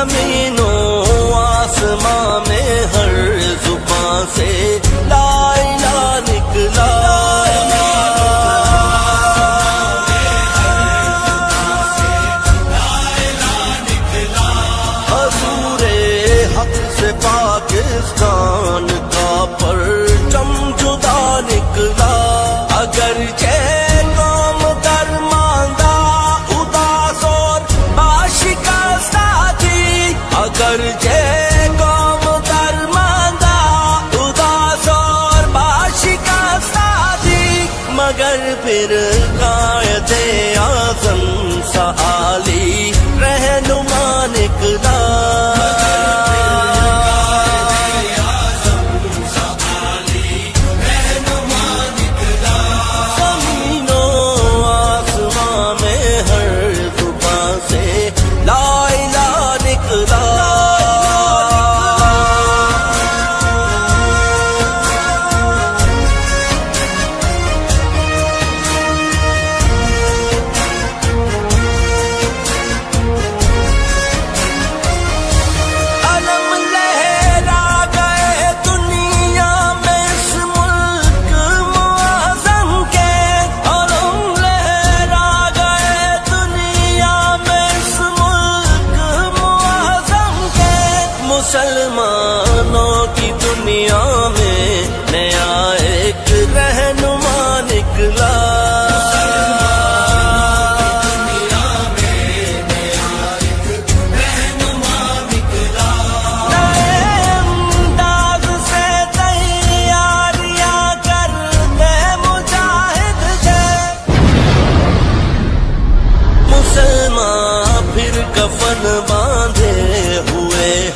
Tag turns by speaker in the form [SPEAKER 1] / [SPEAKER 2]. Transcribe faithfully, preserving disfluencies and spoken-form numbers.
[SPEAKER 1] زمینوں آسماں میں ہر زبان سے لا الہ نکلا، حضور حق سے پاکستان کا پرچم جدا نکلا، اگرچہ قوم درماندہ اداس اور باشکستہ تھی، اگرچہ قوم درماندہ اداس اور باشکستہ تھی، مگر پھر قائد اعظم سا عالی رہنما نکلا، مسلمانوں کی دنیا میں نیا ایک رہنما نکلا، نئے انداز سے تیاریاں کرتے مجاہد تھے، مسلمان پھر کفن باندھے ہوئے